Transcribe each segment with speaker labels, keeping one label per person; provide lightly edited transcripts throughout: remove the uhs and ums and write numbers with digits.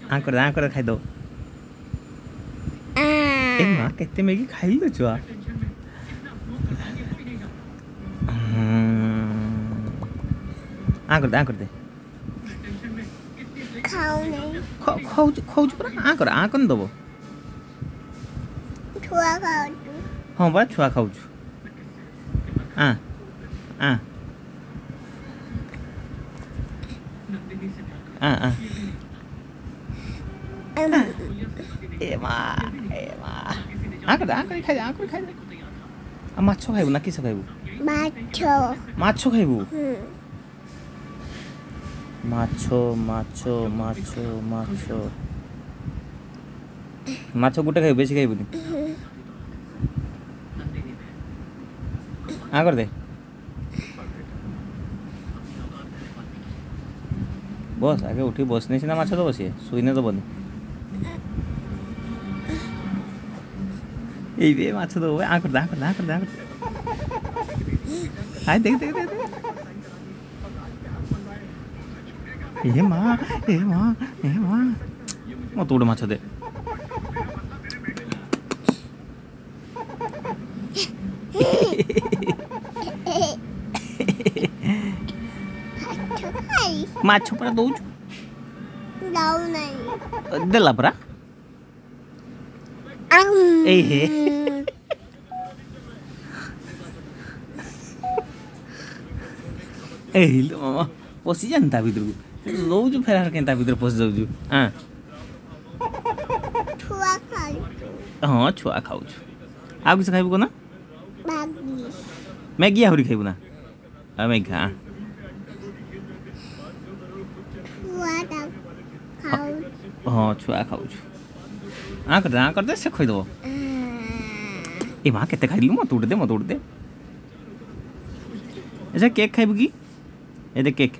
Speaker 1: आकर खाई दो ए मां केते मैगी खाई लो छुआ आकर दे
Speaker 2: खाऊ नहीं
Speaker 1: खाऊ पूरा आकर न दबो
Speaker 2: छुआ खाऊ
Speaker 1: हाँ बा छुआ खाऊ ए आकर खाई माछ खाइबु ना किस खाइबु माछ खाइबु माछ गुटे खाइबु बेसी खाइबुनी आकर दे बस आगे उठी बसने सीना माछ दब सी शुईने दबनी ये माछ दब आकर हाय देख माँ मत गोटे माछ दे माछ परा दौचु देला परा मामा पशि जानी ता भीतर को दौचु फेर के भीतर पशि जाऊँ हाँ छुआ खाऊ आ किस खाइबु को ना मैगी आहरी खाइबु ना मैगी खा हाँ छुआ खाऊ आकर दे से खोई दो ए माँ केते खाइलु मत उड़ दे अच्छा केक खाइबु की ए दे केक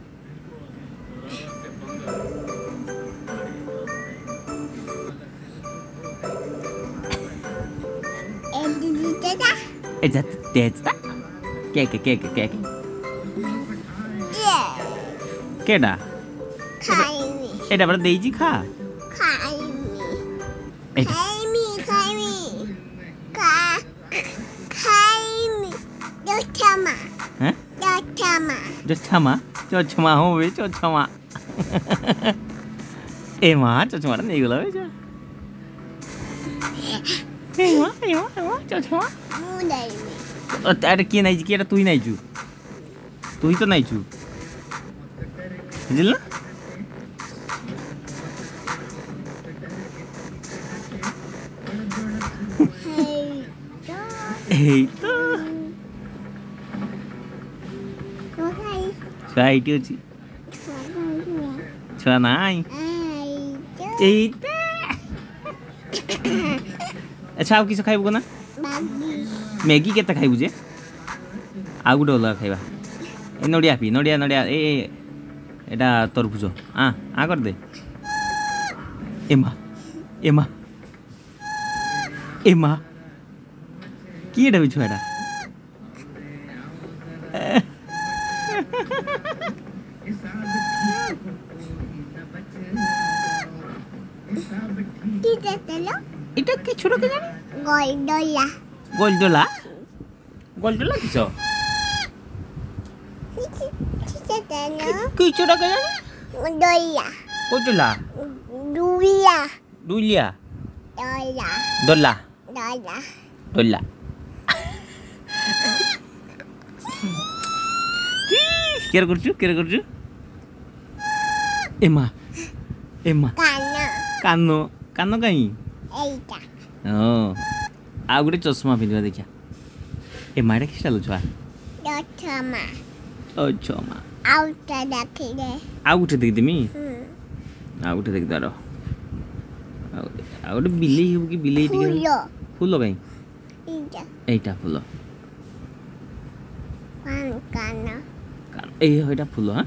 Speaker 1: ए जा तेज ता केक केडा एटा बड़ा देई जी खा चोछमा हो बे चोछमा ए माँ चोछमा नहीं गला बे जा ए माँ चोछमा अरे के नहीं जी केटा तू ही नहीं छु तू ही तो नहीं छु बुझल ना ए तो छुआईटी अच्छी छुआ नाई अच्छा आप किस खाइबु ना मैगी केते खाइबु जे आ गुटे अलग खाइबा ए नडिया पी नडिया ए एटा तरबुज आ कर दे एमा की एटा भी छुआटा এটা কি ছোট কে জানি গোলডোলা কিছো কি ছোট কে জানি গোলডোলা দুলিয়া দোলা কেয়ার করছু এমা कानो कहीं आ गोटे चश्मा पिंधा देखिया ए माड़े किस छुआ आ गोटे देखदेमी आ गोटे देखदार आ गोटे बिलेई हो कि बिलेई फूल कहीं एटा फूल एटा फूल हाँ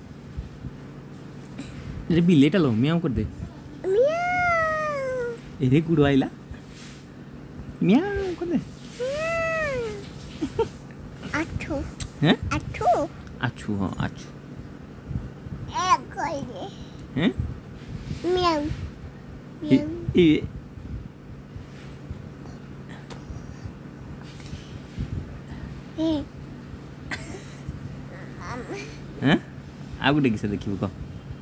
Speaker 1: रे बिलेटा लो मियाओ कर दे ए गुड़ आइला मियाओ कर दे
Speaker 2: आछू
Speaker 1: हैं
Speaker 2: आछू
Speaker 1: आछू हाँ आछू
Speaker 2: ए कोई दे
Speaker 1: हैं
Speaker 2: मियाओ
Speaker 1: हाँ आ गुटे किस देखिबू क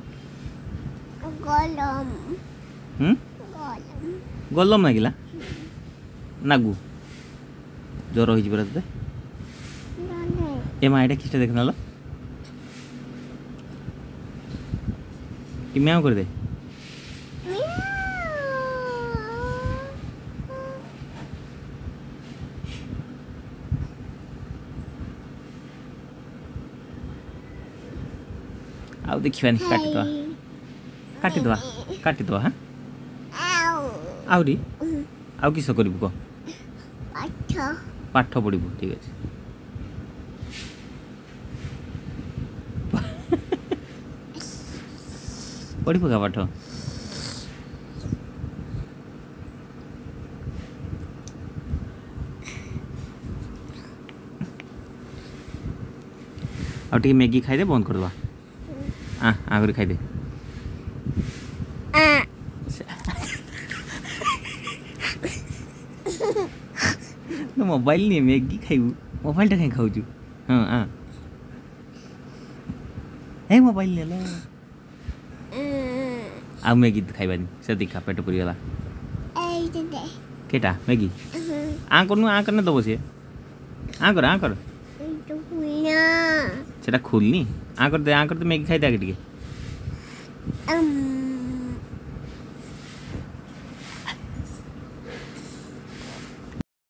Speaker 2: गलम
Speaker 1: गलम मागिला नागू ज्वर होइछि परा तते ए मा एटा किसटा देखना लो कि म्याऊ कर दे आउ देखिबानी काटी दवा हाँ आउरी आउ किस करिबू क पाठ पढ़िबू ठीक अछि पढ़ी पका पाठ आ टी मैगी खाई दे बंद कर दवा आगरी खाई दे तो मोबाइल नहीं मैगी खाइबू मोबाइल टा कहीं खाऊचु हाँ ए मोबाइल ले लो आ मैगी खाइबानी से दिखा पेट पुरी गला केटा मैगी आ करने दबो से आ कर सेटा खोलनी आ कर दे मैगी खाई दे आगे टिके